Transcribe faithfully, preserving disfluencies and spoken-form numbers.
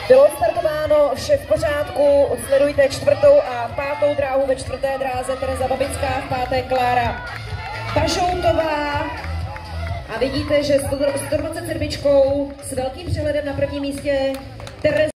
Bylo startováno, vše v pořádku, sledujte čtvrtou a pátou dráhu. Ve čtvrté dráze Tereza Babická, v páté Klára Pažoutová. A vidíte, že sto dvacet sedm s velkým přehledem na prvním místě Tereza